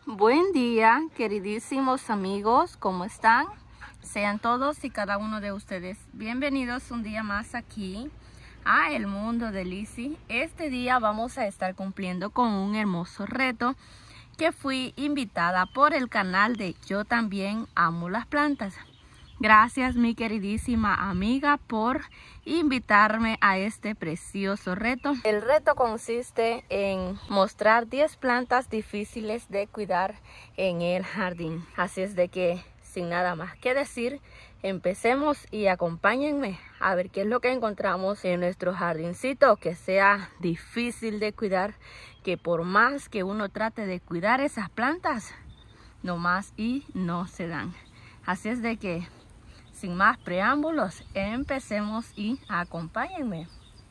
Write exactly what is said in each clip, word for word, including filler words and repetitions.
Buen día, queridísimos amigos, ¿cómo están? Sean todos y cada uno de ustedes bienvenidos un día más aquí a El Mundo de Lizzy. Este día vamos a estar cumpliendo con un hermoso reto que fui invitada por el canal de Yo También Amo las Plantas. Gracias, mi queridísima amiga, por invitarme a este precioso reto. El reto consiste en mostrar diez plantas difíciles de cuidar en el jardín. Así es de que, sin nada más que decir, empecemos y acompáñenme a ver qué es lo que encontramos en nuestro jardincito que sea difícil de cuidar, que por más que uno trate de cuidar esas plantas, no más y no se dan. Así es de que, sin más preámbulos, empecemos y acompáñenme.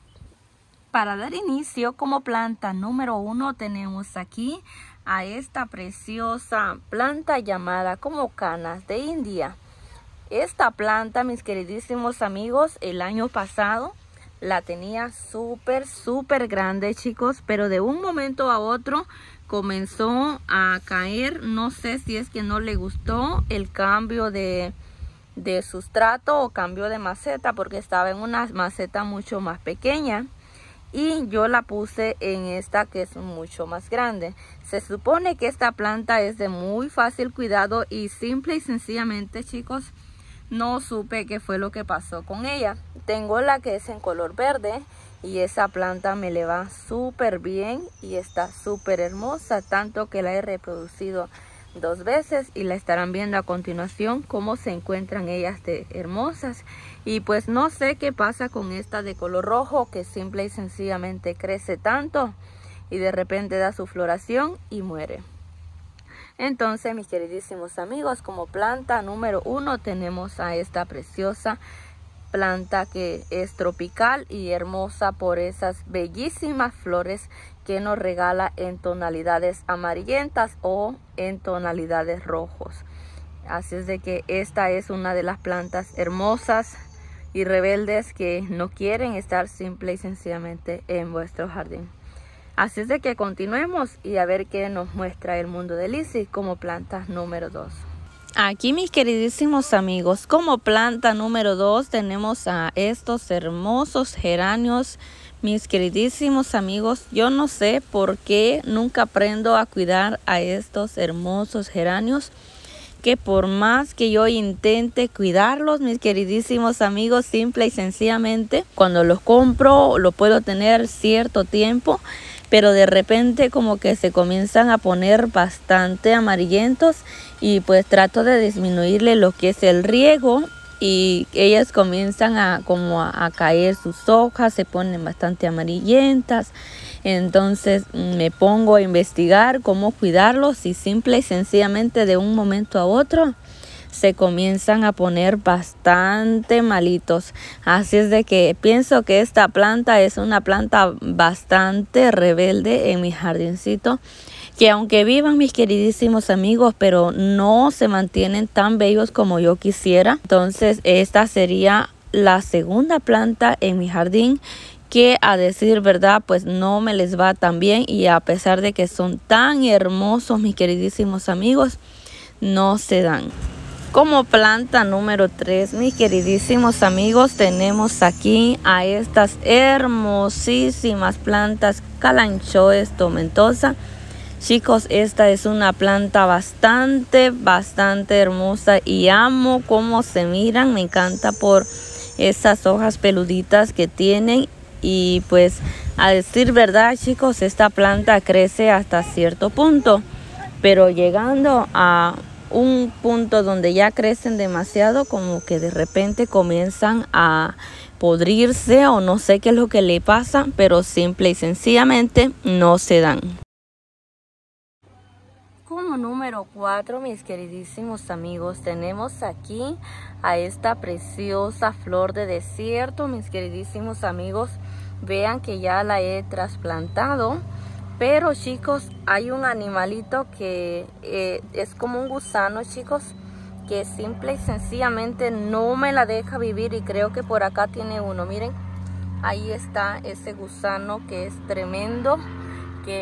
Para dar inicio, como planta número uno tenemos aquí a esta preciosa planta llamada como canas de India. Esta planta, mis queridísimos amigos, el año pasado la tenía súper, súper grande, chicos, pero de un momento a otro comenzó a caer. No sé si es que no le gustó el cambio de de sustrato o cambio de maceta, porque estaba en una maceta mucho más pequeña y yo la puse en esta que es mucho más grande. Se supone que esta planta es de muy fácil cuidado y simple y sencillamente, chicos, no supe qué fue lo que pasó con ella. Tengo la que es en color verde y esa planta me le va súper bien y está súper hermosa, tanto que la he reproducido dos veces y la estarán viendo a continuación cómo se encuentran ellas de hermosas. Y pues no sé qué pasa con esta de color rojo, que simple y sencillamente crece tanto y de repente da su floración y muere. Entonces, mis queridísimos amigos, como planta número uno tenemos a esta preciosa planta que es tropical y hermosa por esas bellísimas flores que nos regala en tonalidades amarillentas o en tonalidades rojos. Así es de que esta es una de las plantas hermosas y rebeldes que no quieren estar simple y sencillamente en vuestro jardín. Así es de que continuemos y a ver qué nos muestra el mundo de Lizzy como planta número dos. Aquí, mis queridísimos amigos, como planta número dos tenemos a estos hermosos geranios. Mis queridísimos amigos, yo no sé por qué nunca aprendo a cuidar a estos hermosos geranios, que por más que yo intente cuidarlos, mis queridísimos amigos, simple y sencillamente cuando los compro lo puedo tener cierto tiempo, pero de repente como que se comienzan a poner bastante amarillentos y pues trato de disminuirle lo que es el riego y ellas comienzan a como a, a caer sus hojas, se ponen bastante amarillentas. Entonces me pongo a investigar cómo cuidarlos y simple y sencillamente de un momento a otro se comienzan a poner bastante malitos. Así es de que pienso que esta planta es una planta bastante rebelde en mi jardincito, que aunque vivan, mis queridísimos amigos, pero no se mantienen tan bellos como yo quisiera. Entonces esta sería la segunda planta en mi jardín que, a decir verdad, pues no me les va tan bien, y a pesar de que son tan hermosos, mis queridísimos amigos, no se dan. Como planta número tres, mis queridísimos amigos, tenemos aquí a estas hermosísimas plantas Kalanchoe tomentosa. Chicos, esta es una planta bastante, bastante hermosa y amo cómo se miran. Me encanta por esas hojas peluditas que tienen. Y pues, a decir verdad, chicos, esta planta crece hasta cierto punto, pero llegando a un punto donde ya crecen demasiado, como que de repente comienzan a podrirse o no sé qué es lo que le pasa, pero simple y sencillamente no se dan. Como número cuatro, mis queridísimos amigos, tenemos aquí a esta preciosa flor de desierto. Mis queridísimos amigos, vean que ya la he trasplantado, pero chicos, hay un animalito que eh, es como un gusano, chicos, que simple y sencillamente no me la deja vivir, y creo que por acá tiene uno. Miren, ahí está ese gusano que es tremendo, que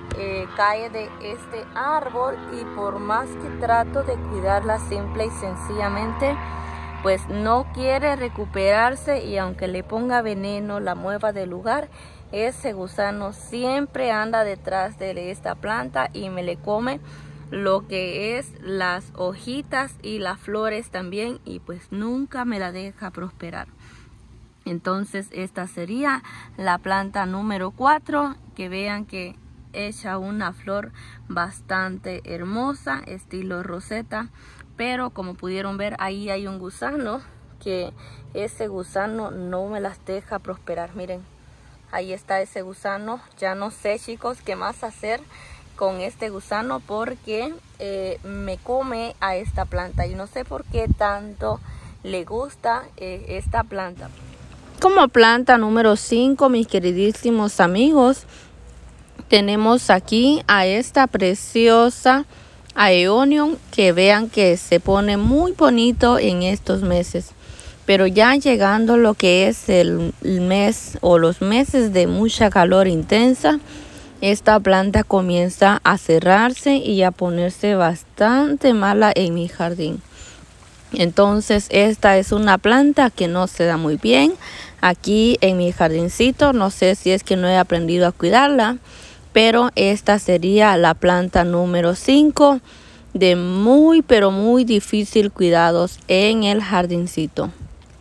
eh, cae de este árbol y por más que trato de cuidarla simple y sencillamente, pues no quiere recuperarse, y aunque le ponga veneno, la mueva del lugar, ese gusano siempre anda detrás de esta planta y me le come lo que es las hojitas y las flores también, y pues nunca me la deja prosperar. Entonces esta sería la planta número cuatro, que vean que echa una flor bastante hermosa, estilo roseta, pero como pudieron ver, ahí hay un gusano, que ese gusano no me las deja prosperar. Miren, ahí está ese gusano. Ya no sé, chicos, qué más hacer con este gusano, porque eh, me come a esta planta y no sé por qué tanto le gusta eh, esta planta. Como planta número cinco, mis queridísimos amigos, tenemos aquí a esta preciosa Aeonium, que vean que se pone muy bonito en estos meses, pero ya llegando lo que es el mes o los meses de mucha calor intensa, esta planta comienza a cerrarse y a ponerse bastante mala en mi jardín. Entonces esta es una planta que no se da muy bien aquí en mi jardincito. No sé si es que no he aprendido a cuidarla, pero esta sería la planta número cinco de muy pero muy difícil cuidados en el jardincito.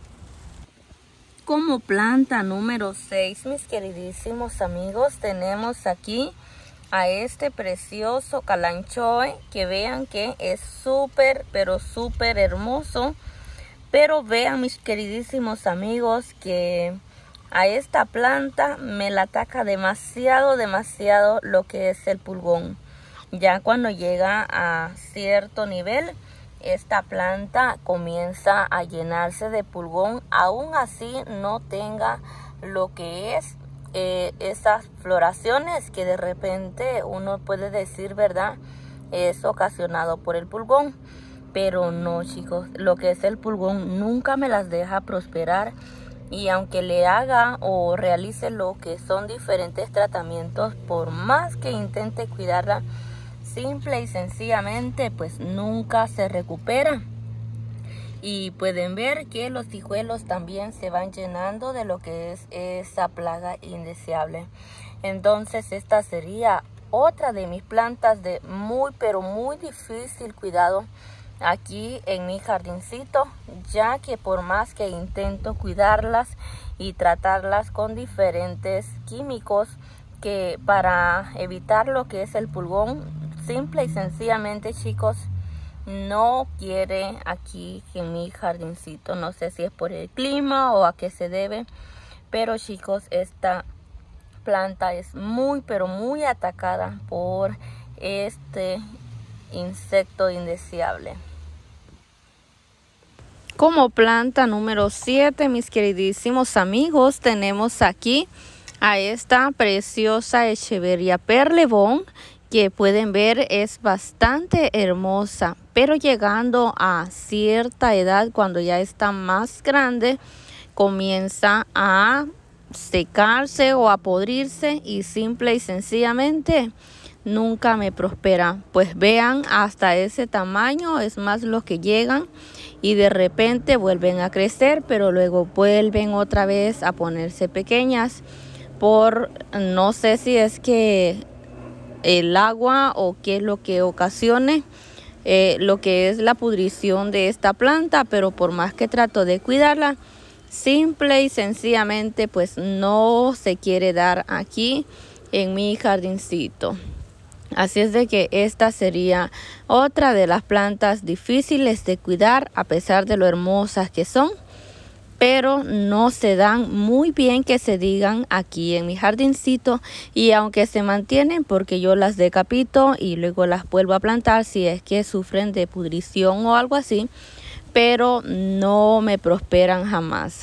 Como planta número seis, mis queridísimos amigos, tenemos aquí a este precioso calanchoe, que vean que es súper pero súper hermoso. Pero vean, mis queridísimos amigos, que a esta planta me la ataca demasiado, demasiado lo que es el pulgón. Ya cuando llega a cierto nivel, esta planta comienza a llenarse de pulgón, aún así no tenga lo que es eh, esas floraciones que de repente uno puede decir, ¿verdad?, es ocasionado por el pulgón. Pero no, chicos, lo que es el pulgón nunca me las deja prosperar, y aunque le haga o realice lo que son diferentes tratamientos, por más que intente cuidarla, simple y sencillamente pues nunca se recupera. Y pueden ver que los hijuelos también se van llenando de lo que es esa plaga indeseable. Entonces esta sería otra de mis plantas de muy pero muy difícil cuidado aquí en mi jardincito, ya que por más que intento cuidarlas y tratarlas con diferentes químicos que para evitar lo que es el pulgón, simple y sencillamente, chicos, no quiere aquí en mi jardincito. No sé si es por el clima o a qué se debe, pero chicos, esta planta es muy pero muy atacada por este insecto indeseable. Como planta número siete, mis queridísimos amigos, tenemos aquí a esta preciosa Echeveria Perlebón, que pueden ver es bastante hermosa, pero llegando a cierta edad, cuando ya está más grande, comienza a secarse o a podrirse y simple y sencillamente nunca me prospera. Pues vean, hasta ese tamaño es más lo que llegan, y de repente vuelven a crecer, pero luego vuelven otra vez a ponerse pequeñas, por no sé si es que el agua o qué es lo que ocasione eh, lo que es la pudrición de esta planta. Pero por más que trato de cuidarla, simple y sencillamente pues no se quiere dar aquí en mi jardincito. Así es de que esta sería otra de las plantas difíciles de cuidar, a pesar de lo hermosas que son, pero no se dan muy bien que se digan aquí en mi jardincito. Y aunque se mantienen, porque yo las decapito y luego las vuelvo a plantar si es que sufren de pudrición o algo así, pero no me prosperan jamás.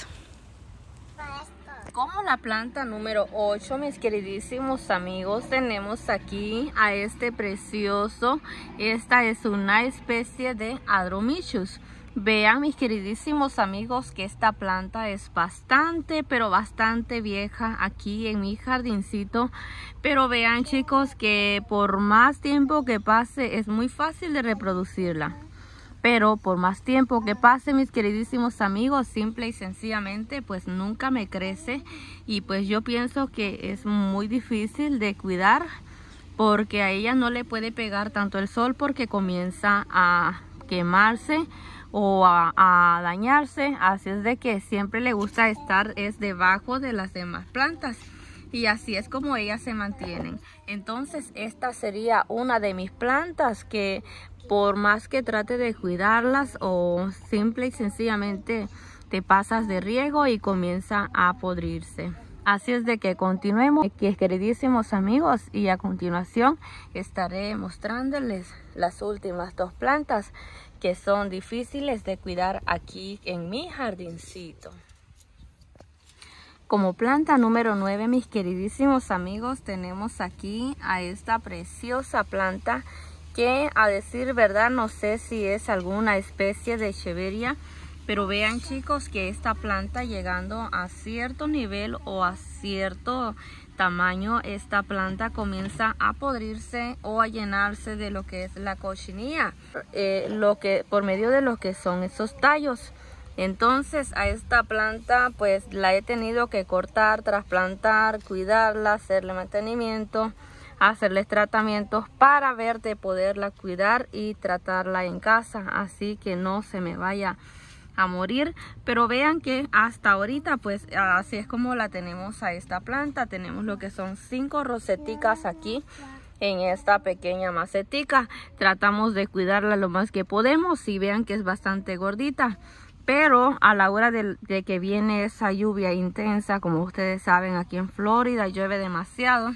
Como la planta número ocho, mis queridísimos amigos, tenemos aquí a este precioso. Esta es una especie de Adromichus. Vean, mis queridísimos amigos, que esta planta es bastante, pero bastante vieja aquí en mi jardincito. Pero vean, chicos, que por más tiempo que pase es muy fácil de reproducirla. Pero por más tiempo que pase, mis queridísimos amigos, simple y sencillamente pues nunca me crece. Y pues yo pienso que es muy difícil de cuidar, porque a ella no le puede pegar tanto el sol porque comienza a quemarse o a, a dañarse. Así es de que siempre le gusta estar es debajo de las demás plantas, y así es como ellas se mantienen. Entonces esta sería una de mis plantas que por más que trate de cuidarlas o simple y sencillamente te pasas de riego y comienza a podrirse. Así es de que continuemos, queridísimos amigos, y a continuación estaré mostrándoles las últimas dos plantas que son difíciles de cuidar aquí en mi jardincito. Como planta número nueve, mis queridísimos amigos, tenemos aquí a esta preciosa planta que, a decir verdad, no sé si es alguna especie de echeveria. Pero vean, chicos, que esta planta, llegando a cierto nivel o a cierto tamaño, esta planta comienza a podrirse o a llenarse de lo que es la cochinilla, eh, lo que, por medio de lo que son esos tallos. Entonces a esta planta pues la he tenido que cortar, trasplantar, cuidarla, hacerle mantenimiento, hacerles tratamientos para ver de poderla cuidar y tratarla en casa, así que no se me vaya a morir. Pero vean que hasta ahorita pues así es como la tenemos a esta planta. Tenemos lo que son cinco roseticas aquí en esta pequeña macetica. Tratamos de cuidarla lo más que podemos y vean que es bastante gordita. Pero a la hora de, de que viene esa lluvia intensa, como ustedes saben, aquí en Florida llueve demasiado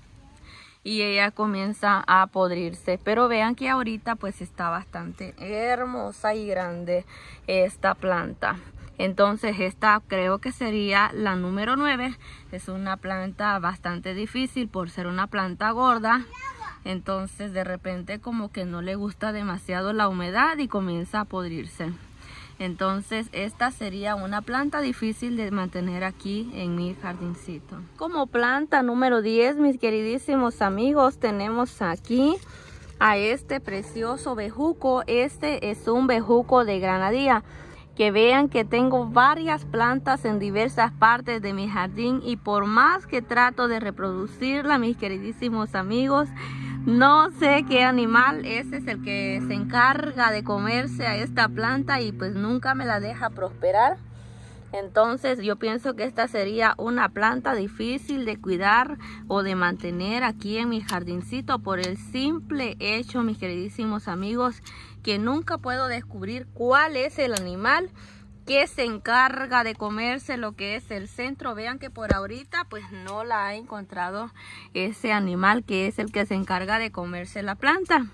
y ella comienza a podrirse. Pero vean que ahorita pues está bastante hermosa y grande esta planta. Entonces esta creo que sería la número nueve. Es una planta bastante difícil por ser una planta gorda. Entonces de repente como que no le gusta demasiado la humedad y comienza a podrirse. Entonces esta sería una planta difícil de mantener aquí en mi jardincito. Como planta número diez, mis queridísimos amigos, tenemos aquí a este precioso bejuco. Este es un bejuco de granadilla. Que vean que tengo varias plantas en diversas partes de mi jardín, y por más que trato de reproducirla, mis queridísimos amigos, no sé qué animal ese es el que se encarga de comerse a esta planta y pues nunca me la deja prosperar. Entonces yo pienso que esta sería una planta difícil de cuidar o de mantener aquí en mi jardincito, por el simple hecho, mis queridísimos amigos, que nunca puedo descubrir cuál es el animal que se encarga de comerse lo que es el centro. Vean que por ahorita pues no la he encontrado ese animal que es el que se encarga de comerse la planta.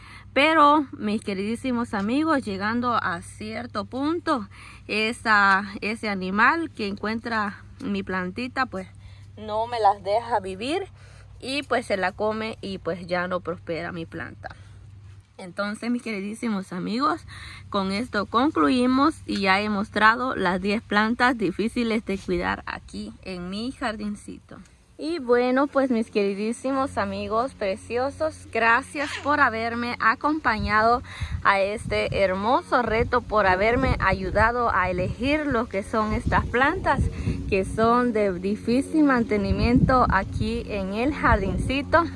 Pero mis queridísimos amigos, llegando a cierto punto, esa, ese animal que encuentra mi plantita pues no me las deja vivir y pues se la come y pues ya no prospera mi planta. Entonces, mis queridísimos amigos, con esto concluimos y ya he mostrado las diez plantas difíciles de cuidar aquí en mi jardincito. Y bueno, pues mis queridísimos amigos preciosos, gracias por haberme acompañado a este hermoso reto, por haberme ayudado a elegir lo que son estas plantas que son de difícil mantenimiento aquí en el jardincito.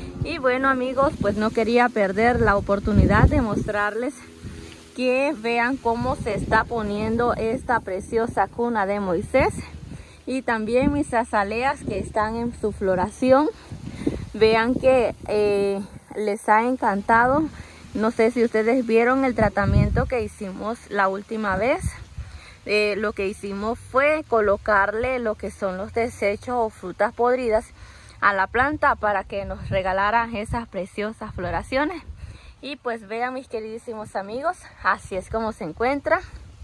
Y bueno, amigos, pues no quería perder la oportunidad de mostrarles que vean cómo se está poniendo esta preciosa cuna de Moisés. Y también mis azaleas que están en su floración. Vean que eh, les ha encantado. No sé si ustedes vieron el tratamiento que hicimos la última vez. Eh, lo que hicimos fue colocarle lo que son los desechos o frutas podridas a la planta para que nos regalara esas preciosas floraciones. Y pues vean, mis queridísimos amigos, así es como se encuentra.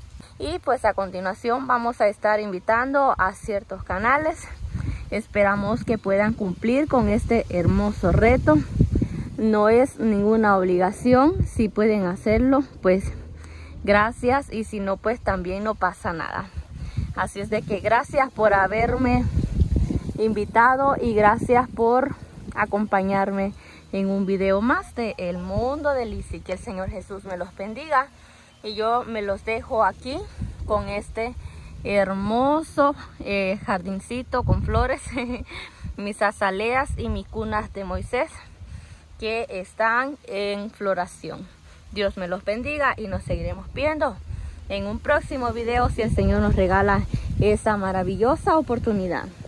Y pues a continuación vamos a estar invitando a ciertos canales. Esperamos que puedan cumplir con este hermoso reto. No es ninguna obligación, si pueden hacerlo, pues gracias, y si no, pues también no pasa nada. Así es de que gracias por haberme invitado y gracias por acompañarme en un video más de El Mundo de Lizzy. Que el Señor Jesús me los bendiga, y yo me los dejo aquí con este hermoso eh, jardincito con flores, mis azaleas y mis cunas de Moisés que están en floración. Dios me los bendiga y nos seguiremos viendo en un próximo video si el Señor nos regala esa maravillosa oportunidad.